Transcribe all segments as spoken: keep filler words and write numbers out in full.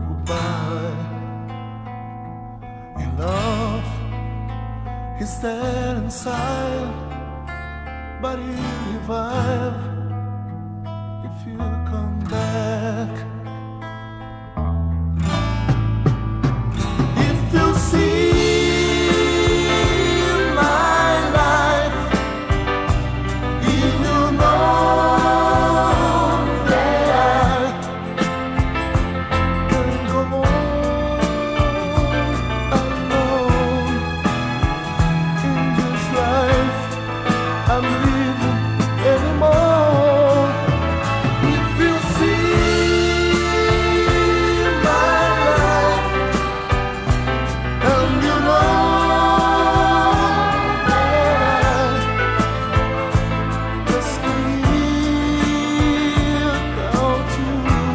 goodbye. Your love is there inside, but you revive if you come back. If you see my life, you will know that I can go on alone in this life I'm living anymore. If you see my life, and you know that I just live down to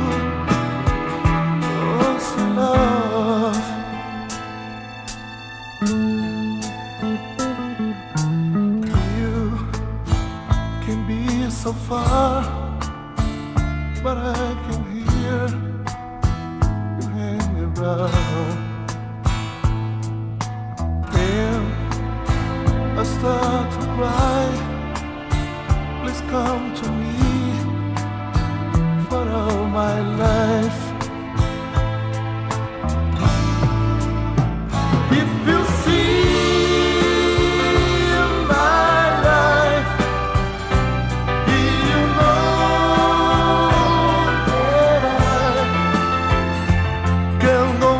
lost love. You can be so far, but I can hear you hanging around. Then I start to cry. Please come to me for all my life. If you see my life, you know that I can go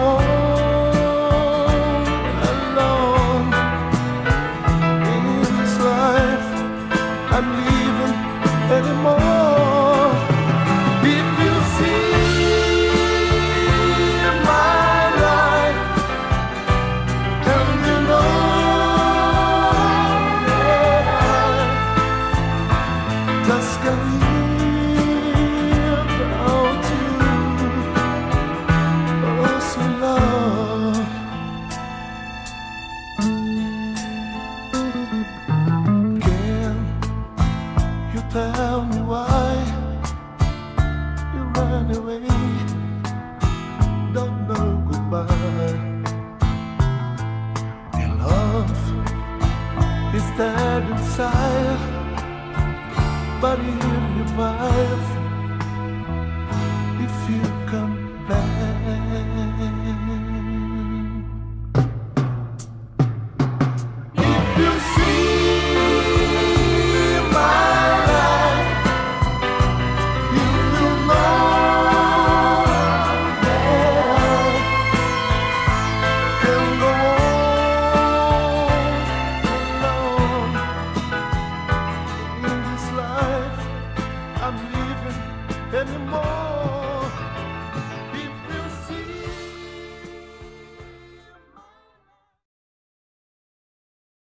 on alone in this life I'm living anymore. If you see my life, and you know that I just can live down to also love. Can you tell me why you ran away? Don't know goodbye. Your love is dead inside, but it revives if you come back. If you see my life, you will know that I can go on alone in this life I'm living anymore.